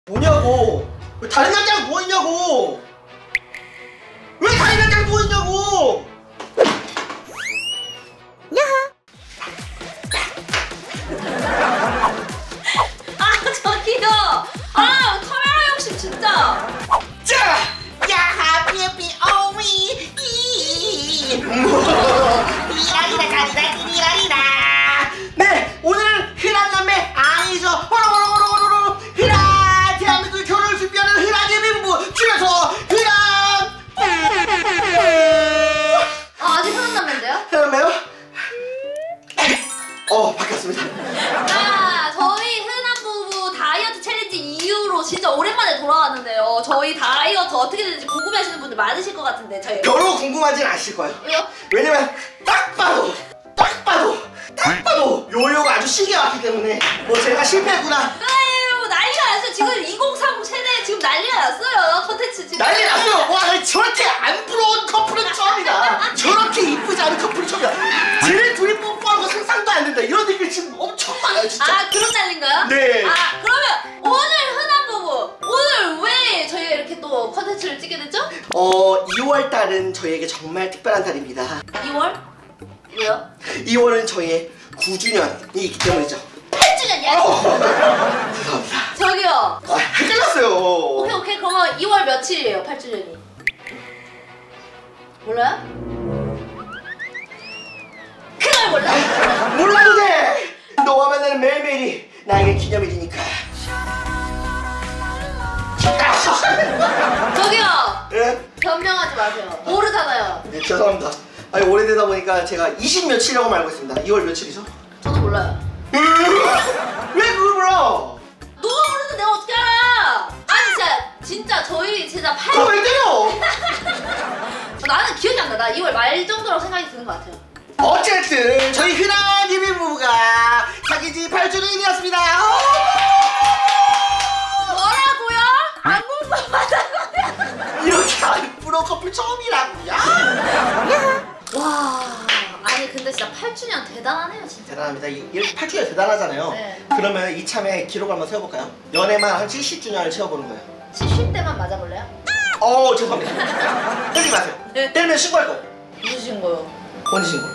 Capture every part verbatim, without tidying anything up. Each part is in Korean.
뭐냐고! 왜 다른 남자랑 누워있냐고! 왜 다른 남자랑 누워있냐고! 아 저기요! 아 카메라 욕심 진짜! 자! 야하 삐삐 오위 리라리라 가리라 리라리라. 네! 오늘은 흔한 남매 아니죠! 호로호로호로호로 흔한 대한민국 결혼을 준비하는 흔한 예비부부 줄여서 흔한 아 아직 흔한 남매인데요? 흔한 매요? 어 바뀌었습니다. 아 저희 흔한 부부 다이어트 챌린지 이후로 진짜 오랜만에 돌아왔는데요. 저희 다이어트 어떻게 되는지 궁금해하시는 분들 많으실 것 같은데 저희 별로 궁금하진 않으실 거예요. 왜요? 왜냐면 딱 봐도 딱 봐도 딱 봐도 요요가 아주 신기해 왔기 때문에 뭐 제가 실패했구나. 아유 난리가 났어요. 지금 이공삼공 세대 지금 난리가 났어요. 컨텐츠 지금 난리 났어요. 와 저렇게 안 부러운 커플은 처음이다. 저렇게 이쁘지 않은 커플은 처음이다. 쟤네 둘이 뽀뽀하는 거 상상도 안 된다. 이런 얘기 지금 엄청 많아요 진짜. 아 그런 난리인가요? 네. 아 그러면 오늘 흔한 부부 오늘 왜 저희가 이렇게 또 컨텐츠를 찍게 됐죠? 어 이월 달은 저희에게 정말 특별한 달입니다. 이월? 왜요? 이월은 저희의 구 주년이 있기 때문이죠. 팔 주년이야? 어. 죄송합니다. 저기요. 아 헷갈렸어요. 오케이 오케이 그러면 이월 며칠이에요 팔 주년이? 몰라요? 그걸 몰라? 몰라도 돼! 너와 만나는 매일매일이 나에게 기념일이니까. 저기요! 예? 변명하지 마세요. 모르잖아요. 네, 죄송합니다. 아니, 오래되다 보니까 제가 이십 며칠이라고 알고 있습니다. 이월 며칠이죠? 저도 몰라요. 왜 그걸 몰라? 너가 모르는데 내가 어떻게 알아? 아니 진짜 진짜 저희 진짜 팔 그거 왜 때려? 나는 기억이 안 나. 나 이월 말 정도라고 생각이 드는 것 같아요. 어쨌든 저희 흔한 예비부부가 사귄 지 팔 주년이었습니다. 뭐라고요? 안 궁금하다고요? 이렇게 안 부러운 커플 처음이라고요? 와 아니 근데 진짜 팔 주년 대단하네요 진짜. 대단합니다. 이- 이렇게 팔 주년 대단하잖아요. 네. 그러면 이참에 기록 한번 세워볼까요? 연애만 한 칠십 주년을 채워보는 거예요. 칠십 대만 맞아볼래요? 어 죄송합니다. 때리지 마세요. 네. 때리면 신고할 거예요. 누구신 거요? 원지 신고.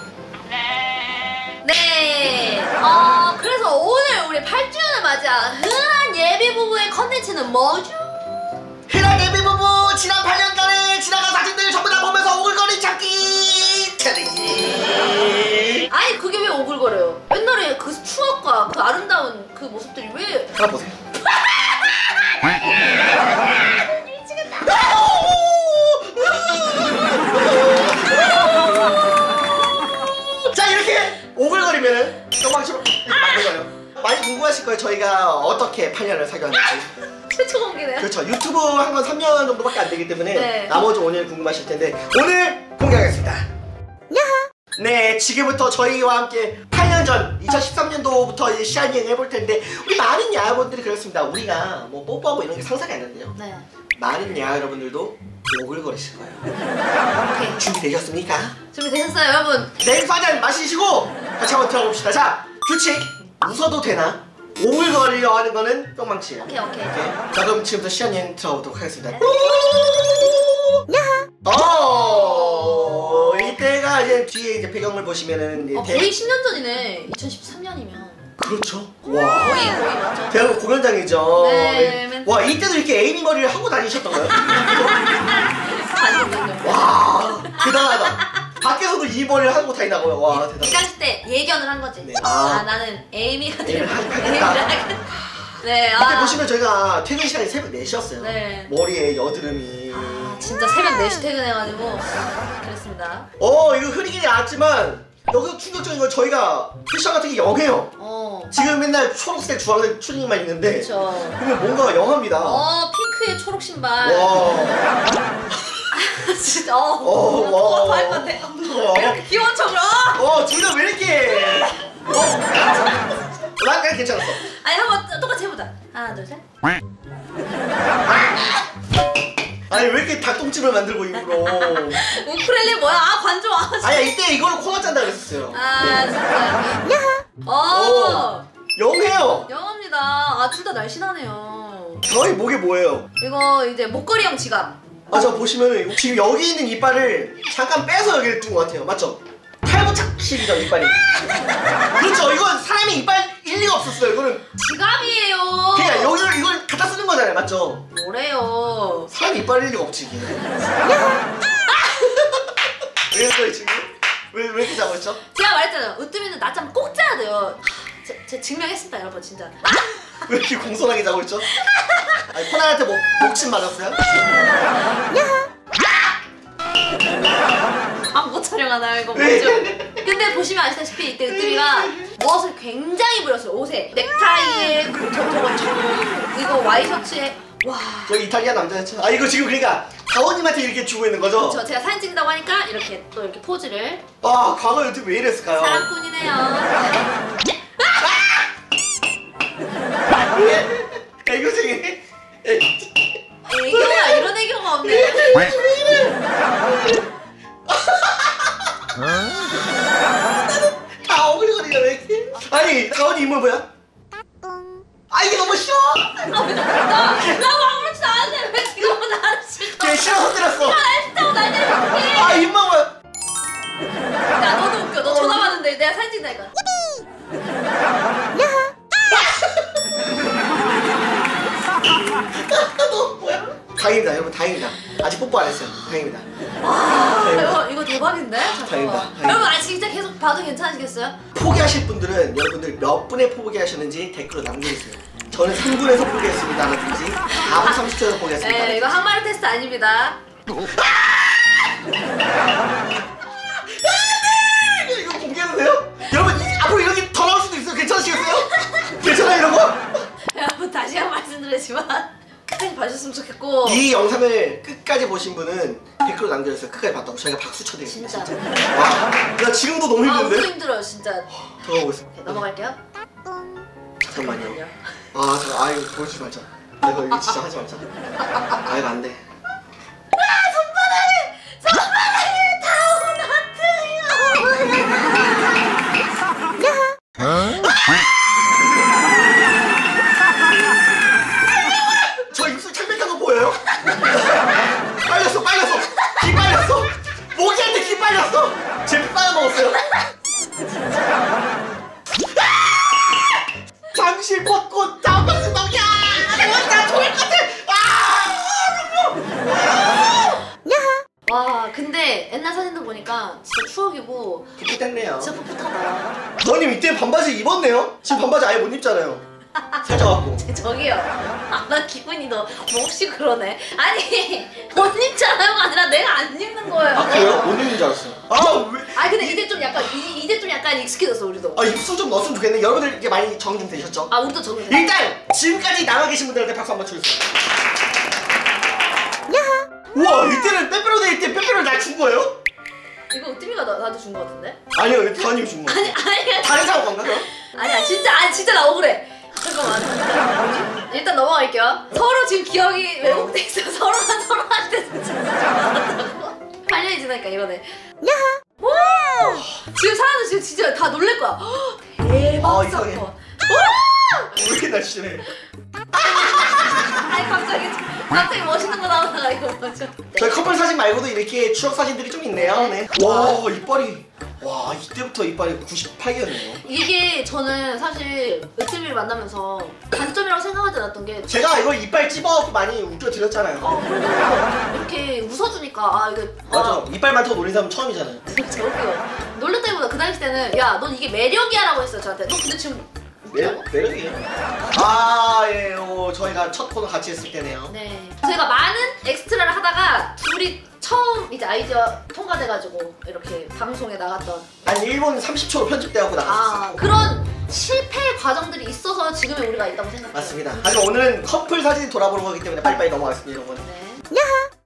네. 어 그래서 오늘 우리 팔 주년을 맞이한 흔한 예비 부부의 컨텐츠는 뭐죠? 흔한 예비부부 지난 팔 년간의 지나간 사진들 전부 다 보면서 오글거리 찾기 챌린지. 아니 그게 왜 오글거려요? 옛날에 그 추억과 그 아름다운 그 모습들이 왜? 하나 보세요. 미치겠다. 자 이렇게 오글거리면은 똥망치로 맞는 거예요. 많이 궁금하실 거예요. 저희가 어떻게 팔 년을 사귀었는지. 최초 공개네요. 그렇죠. 유튜브 한 건 삼 년 정도밖에 안 되기 때문에 네. 나머지 오 년 궁금하실 텐데 오늘 공개하겠습니다. 네, 지금부터 저희와 함께 팔 년 전 이천십삼 년도부터 이제 시한여행 해볼 텐데 우리 많은 야여러분들이 그렇습니다. 우리가 뭐 뽀뽀하고 이런 게 상상이 안 되는데요. 네. 많은 야여 여러분들도 오글거리실 거예요. 오케이. 준비되셨습니까? 준비되셨어요 여러분? 냉수 한잔 마시시고 같이 한번 들어봅시다. 자, 규칙! 웃어도 되나? 오글거리려 하는 거는 뿅망치예요. 오케이 오케이. 오케이. 자, 그럼 지금부터 시한여행 들어보도록 하겠습니다. 네. 어, 이때가 이제 뒤에 이제 배경을 보시면은 이제 어, 대- 거의 십 년 전이네. 이천십삼 년이면 그렇죠. 와. 거의 거의 맞죠? 대한민국 공연장이죠. 네, 맨- 와, 이때도 이렇게 에이밍 머리를 하고 다니셨던 거예요? 아니군요. 와, 대단하다. 밖에서도 이 머리를 하고 다니나고요. 와, 이 대단. 당시 때 예견을 한 거지. 네. 아, 아. 나는 에이미가 에이미를 되는 하겠다. 에이미를 하겠다. 네. 그때 아. 보시면 저희가 퇴근 시간이 새벽 네 시였어요. 네. 머리에 여드름이. 아, 진짜 새벽 네 시 퇴근해가지고 그랬습니다. 어, 이거 흐리긴 나왔지만 여기서 충격적인 건 저희가 패션 같은 게 영해요. 어. 지금 맨날 초록색, 주황색 추리닝만 입는데 그렇죠. 그러면 뭔가 영합니다. 어, 핑크의 초록 신발. 와. 진짜. 어. 어, 어, 와. 할 것 같아. 와. 이렇게 귀여운 척을. 어. 어, 둘 다 왜 이렇게? 어? 난 그냥 괜찮았어. 아니 한번 똑같이 해보자. 하나 둘 셋. 아니 왜 이렇게 닭똥집을 만들고 일부러? 우쿨렐레 뭐야? 아 관조. 아, 진짜. 아니야 이때 이걸로 코너 짠다 그랬었어요. 아 진짜. 어. 오. 영해요. 영합니다. 아 둘 다 날씬하네요. 저희 목에 뭐예요? 이거 이제 목걸이형 지갑. 아, 저 보시면은 지금 여기 있는 이빨을 잠깐 빼서 여기를 둔 것 같아요. 맞죠? 탈부착식이죠, 이빨이. 그렇죠. 이건 사람의 이빨 일리가 없었어요. 이거는 지갑이에요. 그냥 여기를 이걸 갖다 쓰는 거잖아요. 맞죠? 뭐래요? 사람 이빨 일리가 없지, 이게. 왜 그래요, 지금? 왜, 왜 이렇게 잡았죠? 제가 말했잖아요. 으뜸이는 낮잠 꼭 자야 돼요. 제, 제 증명했습니다, 여러분, 진짜. 왜 이렇게 공손하게 자고 있죠? 아니, 코난한테 목, 목침 맞았어요? 광고 촬영하나요, 이거 뭐죠? 근데 보시면 아시다시피 이때 으뜸이가 멋을 굉장히 부렸어요. 옷에 넥타이에 그리고 저, 저거 청 이거 와이셔츠에 와. 여기 이탈리아 남자였죠? 아, 이거 지금 그러니까 다원님한테 이렇게 주고 있는 거죠? 저 제가 사진 찍는다고 하니까 이렇게 또 이렇게 포즈를. 아, 과거 유튜브 왜 이랬을까요? 사랑꾼이네요. 애교쟁이. 애교가 이런 애교가 없네. 다 오글거리가 왜 이렇게? 아니, 다원이 인물 뭐야? 아, 이게 너무 싫어. 나, 나도 아무렇지도 않은데 왜 지금 나를 싫다. 걔 싫어서 때렸어. 날 싫다고 날 때리면 어떡해. 아, 입만 뭐야? 야, 너도 웃겨. 너 전화 받는데 내가 사진 찍다니까. 너 뭐야? 다행입니다, 여러분. 다행이다. 아직 뽀뽀 안 했어요. 다행입니다. 와, 이거, 이거 대박인데? 잠깐만. 다행이다, 다행이다. 여러분, 아, 진짜 계속 봐도 괜찮으시겠어요? 포기하실 분들은 여러분들 몇 분에 포기하셨는지 댓글로 남겨주세요. 저는 삼 분에서 포기했습니다. 라든지 사 분 삼십 초에서 포기했습니다. 네, 이거 항마리 테스트 아닙니다. 이거 공개해도 돼요? 여러분, 이, 앞으로 이렇게 더 나올 수도 있어요. 괜찮으시겠어요? 괜찮아요, 이런 거? 여러분, 다시 한 번 말씀드리지만 끝까지 봐주셨으면 좋겠고. 이 영상을 끝까지 보신 분은 댓글로 남겨주세요. 끝까지 봤다고 저희가 박수 쳐드리겠습니다. 진짜. 와, 나 지금도 너무 아, 힘든데? 너무 힘들어요, 진짜. 더 가고 있어. 오케이, 넘어갈게요. 잠깐만요. 아, 저, 아, 이거 보여주지 말자. 아, 이거, 이거 진짜 하지 말자. 아, 이거 안 돼. 아, 손바닥에! 손바닥에 다운하트! 저 입술 창백한 거 보여요? 빨렸어, 빨렸어! 기 빨렸어! 모기한테 기 빨렸어! 제피 빨아먹었어요. 잠실 벚꽃 다방스 먹이야! 나 좋을 것 같아! 아! 와, 근데 옛날 사진도 보니까 진짜 추억이고 풋풋했네요. 진짜 풋풋하다. 저님 이때 반바지 입었네요? 지금 반바지 아예 못 입잖아요. 살짝 갖고. 저기요. 아, 나 기분이 너 몹시 그러네. 아니, 못 입잖아요가 아니라 내가 안 입는 거예요. 아, 그래요? 못 입는 줄 알았어요. 아, 왜? 아, 근데 이제 좀 약간, 이, 이제 좀 약간 익숙해졌어, 우리도. 아, 입술 좀 넣었으면 좋겠네. 여러분들 이게 많이 적응 좀 되셨죠? 아, 우리도 적응돼. 일단 지금까지 남아 계신 분들한테 박수 한번 쳐주세요. 우와, 이때는 빼빼로데이 때 빼빼로를 날 준 거예요? 이거 으뜸이가 나, 나한테 준 거 같은데? 아니요, 다현님이 준 거예요. 아니, 아니야. 다른 사람 건가 그럼? 아니야, 진짜, 아니, 진짜 나 억울해. 잠깐만. 뭐지? 일단 넘어갈게요. 서로 지금 기억이 왜곡돼 있어요. 서로가 서로한테 진짜 좋아한다고. 팔 년이 지나니까 이거네. 오! 지금 사람들 지금 진짜 다 놀랄 거야. 헉, 대박 아, 이상해. 사건. 왜 이렇게 날씬해? 아니 갑자기 갑자기 멋있는 거 나오다가 이거 뭐죠? 저희 커플 사진 말고도 이렇게 추억 사진들이 좀 있네요. 네. 와, 이빨이. 와, 이때부터 이빨이 구십팔 개였네요. 이게 저는 사실 으뜸이를 만나면서 단점이라고 생각하지 않았던 게 제가 이거 이빨 찝어갖고 많이 웃겨드렸잖아요. 어, 그래도 이렇게 웃어주니까 아 이거 맞아. 아, 이빨 많다고 놀린 사람 처음이잖아요. 저기요. 놀랬다기보다 그 당시 때는 야 넌 이게 매력이야 라고 했어요 저한테. 너 근데 지금 매, 매력이에요. 아, 예, 어, 저희가 첫 코너 같이 했을 때네요. 네. 저희가 많은 엑스트라를 하다가 둘이 처음 이제 아이디어 통과돼가지고 이렇게 방송에 나갔던 한 일 분 삼십 초로 편집돼갖고 나갔었어요. 아 그런 실패 과정들이 있어서 지금의 우리가 있다고 생각해요. 맞습니다. 하지만 오늘은 커플 사진 돌아보는 거기 때문에 빨리빨리 넘어가겠습니다, 여러분. 네.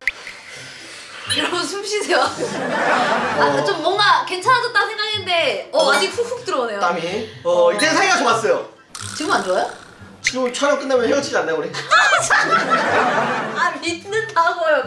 여러분 숨 쉬세요. 아, 좀 뭔가 괜찮아졌다 생각했는데 어, 어. 아직 훅훅 들어오네요. 땀이. 어, 이제 사이가 좋았어요. 지금 안 좋아요? 지금 촬영 끝나면 헤어지지 않나요, 우리? 아 믿는다고요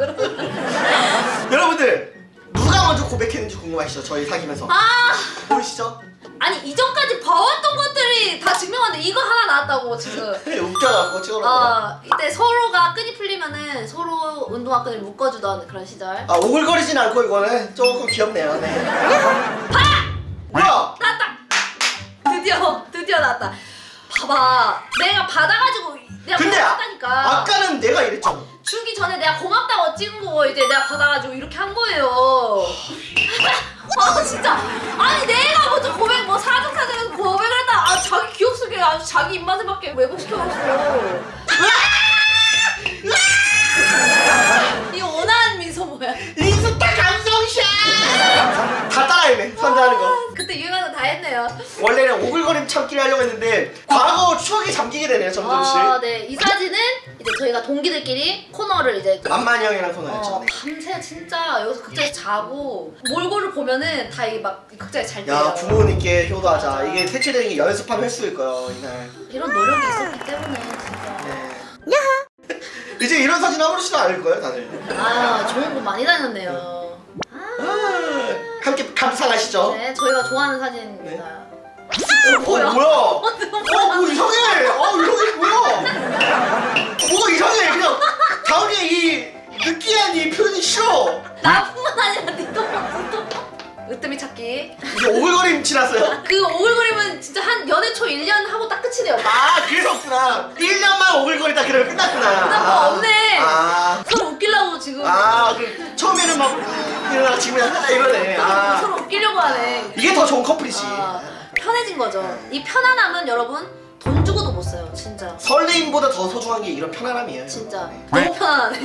그러면. 여러분들 누가 먼저 고백했는지 궁금하시죠? 저희 사귀면서. 아 보이시죠? 아니 이전까지 봐왔던 것들이 다 증명하는데 이거 하나 나왔다고 지금. 웃겨갖고 찍어놓은 어 거야. 이때 서로가 끈이 풀리면은 서로 운동화 끈을 묶어주던 그런 시절. 아 오글거리진 않고 이거는 조금 귀엽네요. 네. 봐! 뭐야? 나왔다! 드디어 드디어 나왔다. 봐봐 내가 받아가지고 내가 근데 아, 받았다니까. 아까는 내가 이랬잖아. 주기 전에 내가 고맙다고 찍은 거 이제 내가 받아가지고 이렇게 한 거예요. 아 진짜 아니 내가 먼저 고백 뭐 사정사정해서 고백을 했다. 아 자기 기억 속에 아주 자기 입맛에밖에 왜곡시켜놨어. 이 온화한 미소 뭐야? 인스타 감성샷! 다 따라했네 선자하는 거. 그때 유행하는 거 다 했네요. 원래는 오글거림 참기를 하려고 했는데 과거 추억에 잠기게 되네요 점점씩. 아, 네. 이 사진은 이제 저희가 동기들끼리 코너를 이제 만만히 형이랑 코너였죠. 어, 밤새 진짜 여기서 극장에서 자고 몰골을 보면은 다 이 막 극장에 잘 때요. 야 부모님께 효도하자. 이게 색칠되는 게 연습한 횟수일 거예요 이날. 이런 노력이 있었기 때문에 진짜. 네. 이제 이런 사진 아무렇지도 않을 거예요 다들. 아 좋은 곳 많이 다녔네요. 아, 함께 감상하시죠. 네, 저희가 좋아하는 사진입니다. 어, 뭐야? 뭐야? 어, 뭐 이상해. 어, 이상해 뭐야? 뭐가 이상해? 그냥 다음에 이 느끼한 이 표현이 싫어. 나뿐만 아니라 니도 니도. 으뜸이 찾기. 이제 오글거림 지났어요? 그 오글거림은 진짜 한 연애 초 일 년 하고 딱 끝이네요. 아 그래서 없구나. 일 년만 오글거리다 그러면 끝났구나. 끝난 거 없네. 아, 서로 웃기려고 지금. 아, 그 처음에는 막 이러다가 지금 약간 이러네. 아, 서로 웃기려고 하네. 이게 더 좋은 커플이지. 아, 편해진 거죠. 이 편안함은 여러분 돈 주고도 못 사요. 진짜. 설레임보다 더 소중한 게 이런 편안함이에요. 진짜. 네. 너무 편안하네.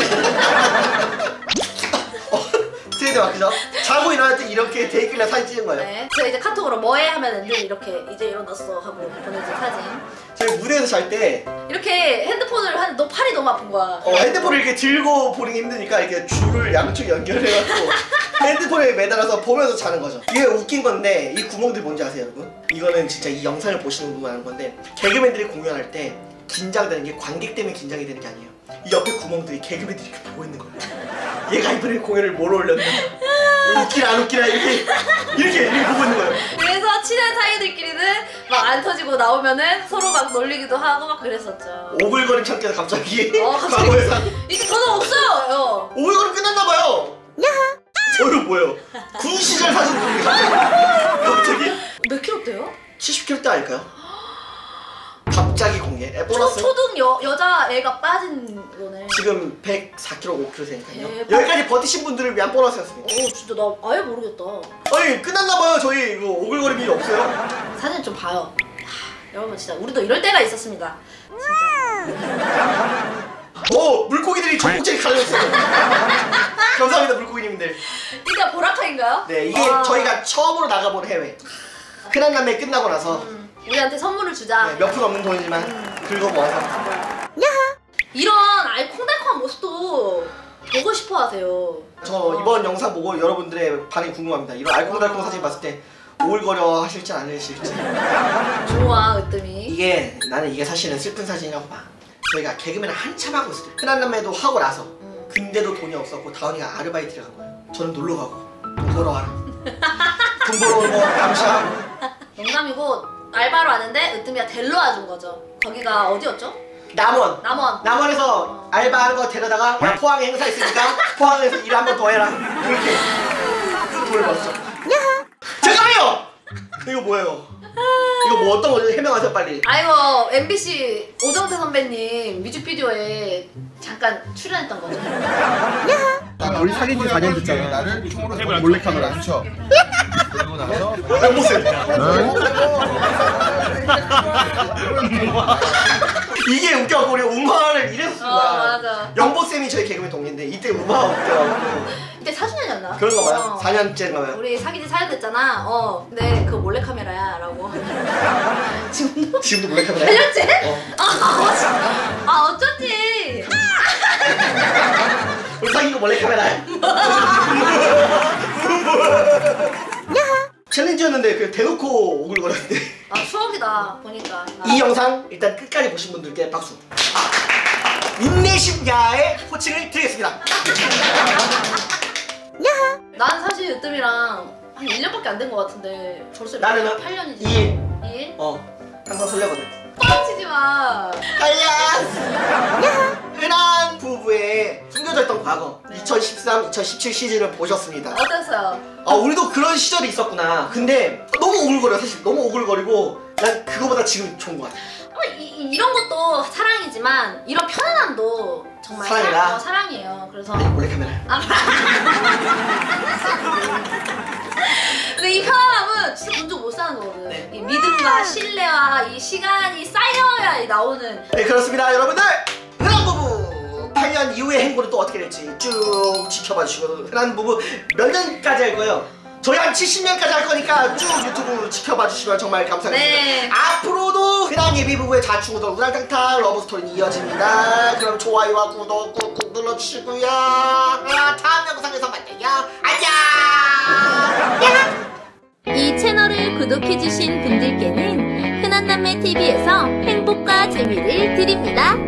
트레이드 마크죠? 자고 일어날 때 이렇게 데이클라 사진 찍은 거예요. 네. 제가 이제 카톡으로 뭐해 하면 늘 이렇게 이제 일어났어 하고 보내준 사진. 저희 무대에서 잘 때 이렇게 핸드폰을 하는데 너 팔이 너무 아픈 거야. 어, 핸드폰을 이렇게 들고 보는 게 힘드니까 이렇게 줄을 양쪽 연결해갖고 핸드폰에 매달아서 보면서 자는 거죠. 이게 웃긴 건데 이 구멍들 뭔지 아세요 여러분? 이거는 진짜 이 영상을 보시는 분만 아는 건데 개그맨들이 공연할 때 긴장되는 게 관객 때문에 긴장이 되는 게 아니에요. 이 옆에 구멍들이 개그맨들이 이렇게 보고 있는 거예요. 얘가 이번에 공연을 뭘 올렸나? 웃기나 안 웃기나 이렇게 이렇게 이렇게 보고 있는 거예요. 그래서 친한 사이들끼리는 막 안 터지고 나오면은 서로 막 놀리기도 하고 막 그랬었죠. 오글거림 참기가 갑자기 어, 갑자기 과거에서 이제 저는 없어요. 오글거림 끝났나봐요. 저요 뭐예요? 군 시절 사진 보는 게 갑자기 갑자기 몇 킬로 대요? 칠십 킬로대 아닐까요? 갑자기 공개. 애 초, 보너스 초등 여, 여자 애가 빠진 거네. 지금 백사 킬로그램 오 킬로그램 되니까요. 대박. 여기까지 버티신 분들을 위한 보너스였습니다. 오 진짜 나 아예 모르겠다. 아니 끝났나봐요. 저희 이거 오글거림이 없어요. 사진 좀 봐요. 하, 여러분 진짜 우리도 이럴 때가 있었습니다. 오 물고기들이 전국제리 갈렸어요. 감사합니다 물고기님들. 이게 보라카인가요? 네 이게 와. 저희가 처음으로 나가본 해외. 흔한 남매 끝나고 나서 음, 우리한테 선물을 주자. 네, 몇 푼 없는 돈이지만 긁어 모아서. 이런 알콩달콩한 모습도 보고 싶어 하세요. 저 이번 영상 보고 여러분들의 반응이 궁금합니다. 이런 알콩달콩 사진 봤을 때 오글거려 하실지 안 하실지. 좋아 으뜸이. 이게 나는 이게 사실은 슬픈 사진이라고 봐. 저희가 개그맨을 한참 하고 있을 때 흔한 남매도 하고 나서 음. 근데도 돈이 없었고 다운이가 아르바이트를 간 거예요. 저는 놀러 가고 돈 벌어 와라. 돈 벌어 오고 감시하고. 농담이고 알바로 왔는데 으뜸이가 데리러 와준 거죠. 거기가 어디였죠? 남원. 남원. 남원에서 어. 알바하는 거 데려다가 야, 포항에 행사 있으니까 포항에서 일 한 번 더 해라. 그렇게 돈을 벌었죠. 잠깐만요. 이거 뭐예요? 이거 뭐 어떤 거죠? 해명하세요 빨리. 아이고 엠비씨 오정태 선배님 뮤직비디오에 잠깐 출연했던 거죠. 아, 우리 사귄 지 사 년 됐잖아. 나를 총으로 몰래카메라. 쳐. 그리고 나서 영보쌤. 이게 웃겨갖고 우리 음화를 이래서 쓴 어, 거야. 맞아. 영보쌤이 저희 개그맨 동기인데 이때 음화 웃겨갖고 이때 사 주년이었나? 그런 거 봐요. 어. 사 년째인가 봐요. 우리 사귄 지 사 년 됐잖아. 어. 근데 그거 몰래카메라야 라고. 지금도? 지금도 몰래카메라 팔 년째? 어. 아, 아, 진짜. 아 어쩐지. 우리 사귄 거 몰래카메라야. 챌린지였는데 그 대놓고 오글거렸는데 아 추억이다 보니까. 나. 이 영상 일단 끝까지 보신 분들께 박수. 인내심야의 호칭을 드리겠습니다. 난 사실 으뜸이랑 한 일 년밖에 안 된 것 같은데 벌써 나는 팔 년이지. 이 일. 이 일? 어 항상 설레거든. 뻥치지 마. 달려! 흔한 부부의 숨겨져 있던 과거 이천십삼 이천십칠 시즌을 보셨습니다. 어땠어요? 아 우리도 그런 시절이 있었구나. 근데 너무 오글거려. 사실 너무 오글거리고 난 그거보다 지금 좋은 것 같아. 어, 이, 이- 이런 것도 사랑이지만 이런 편안함도 정말 사랑이다. 사랑, 어, 사랑이에요. 그래서 아니 몰래카메라. 아, 근데 이 편안함은 진짜 돈 주고 못 사는 거거든. 네. 이 믿음과 신뢰와 이 시간이 쌓여야 나오는. 네 그렇습니다 여러분들. 흔한 부부 팔 년 이후의 행보는 또 어떻게 될지 쭉 지켜봐 주시고 흔한 부부 몇 년까지 할 거예요? 저희 한 칠십 년까지 할 거니까 쭉 유튜브 지켜봐 주시면 정말 감사하겠습니다. 네. 앞으로도 흔한 예비부부의 자충우돌 우당탕탕 러브스토리는 이어집니다. 그럼 좋아요와 구독 꾹꾹 눌러주시고요. 아, 다음 영상에서 만나요. 안녕. 이 채널을 구독해주신 분들께는 흔한남매티비에서 행복과 재미를 드립니다.